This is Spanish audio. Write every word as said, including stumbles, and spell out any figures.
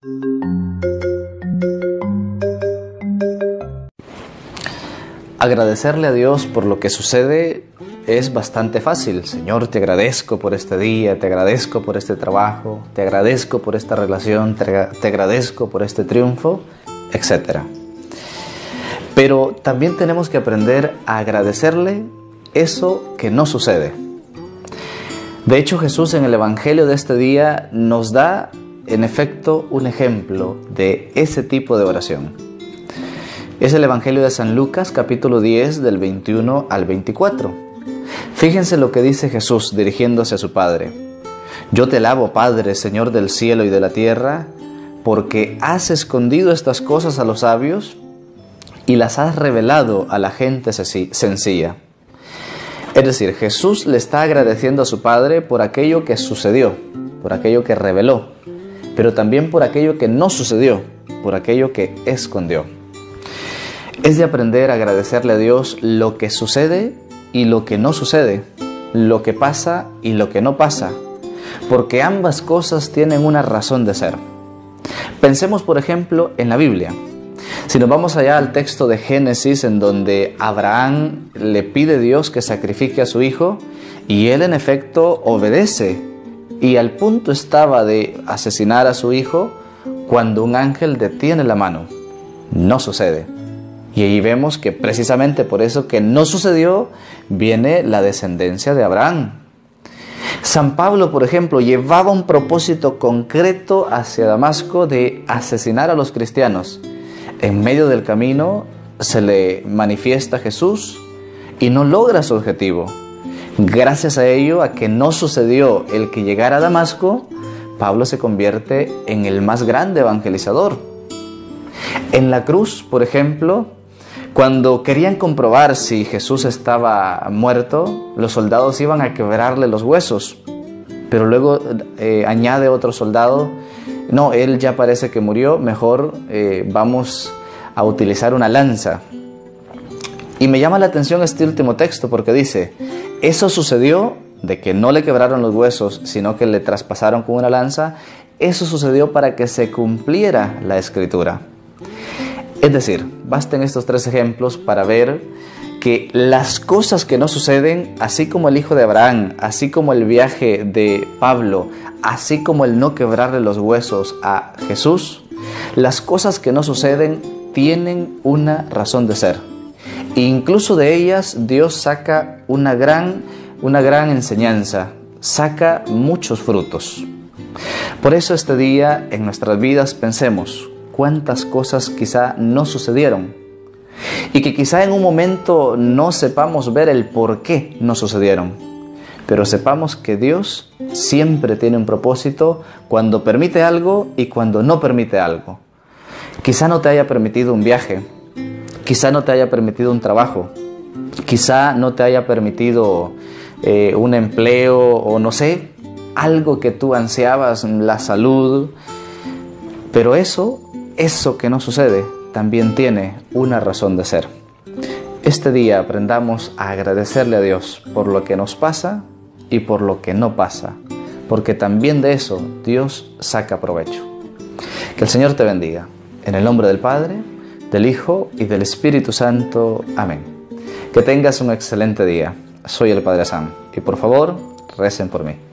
Agradecerle a Dios por lo que sucede es bastante fácil. Señor, te agradezco por este día, te agradezco por este trabajo, te agradezco por esta relación, te, te agradezco por este triunfo, etcétera. Pero también tenemos que aprender a agradecerle eso que no sucede. De hecho, Jesús en el Evangelio de este día nos da, en efecto, un ejemplo de ese tipo de oración. Es el Evangelio de San Lucas, capítulo diez, del veintiuno al veinticuatro. Fíjense lo que dice Jesús dirigiéndose a su Padre. Yo te alabo, Padre, Señor del cielo y de la tierra, porque has escondido estas cosas a los sabios y las has revelado a la gente sencilla. Es decir, Jesús le está agradeciendo a su Padre por aquello que sucedió, por aquello que reveló, pero también por aquello que no sucedió, por aquello que escondió. Es de aprender a agradecerle a Dios lo que sucede y lo que no sucede, lo que pasa y lo que no pasa, porque ambas cosas tienen una razón de ser. Pensemos, por ejemplo, en la Biblia. Si nos vamos allá al texto de Génesis, en donde Abraham le pide a Dios que sacrifique a su hijo, y él en efecto obedece, y al punto estaba de asesinar a su hijo, cuando un ángel detiene la mano. No sucede. Y ahí vemos que precisamente por eso que no sucedió, viene la descendencia de Abraham. San Pablo, por ejemplo, llevaba un propósito concreto hacia Damasco de asesinar a los cristianos. En medio del camino se le manifiesta Jesús y no logra su objetivo. Gracias a ello, a que no sucedió el que llegara a Damasco, Pablo se convierte en el más grande evangelizador. En la cruz, por ejemplo, cuando querían comprobar si Jesús estaba muerto, los soldados iban a quebrarle los huesos. Pero luego eh, añade otro soldado, no, él ya parece que murió, mejor eh, vamos a utilizar una lanza. Y me llama la atención este último texto porque dice, eso sucedió de que no le quebraron los huesos, sino que le traspasaron con una lanza, eso sucedió para que se cumpliera la Escritura. Es decir, basten estos tres ejemplos para ver que las cosas que no suceden, así como el hijo de Abraham, así como el viaje de Pablo, así como el no quebrarle los huesos a Jesús, las cosas que no suceden tienen una razón de ser. E incluso de ellas Dios saca una gran, una gran enseñanza, saca muchos frutos. Por eso este día en nuestras vidas pensemos cuántas cosas quizá no sucedieron y que quizá en un momento no sepamos ver el por qué no sucedieron, pero sepamos que Dios siempre tiene un propósito cuando permite algo y cuando no permite algo. Quizá no te haya permitido un viaje, quizá no te haya permitido un trabajo, quizá no te haya permitido eh, un empleo o no sé, algo que tú ansiabas, la salud, pero eso, eso que no sucede, también tiene una razón de ser. Este día aprendamos a agradecerle a Dios por lo que nos pasa y por lo que no pasa, porque también de eso Dios saca provecho. Que el Señor te bendiga. En el nombre del Padre, del Hijo y del Espíritu Santo. Amén. Que tengas un excelente día. Soy el Padre Sam y por favor, recen por mí.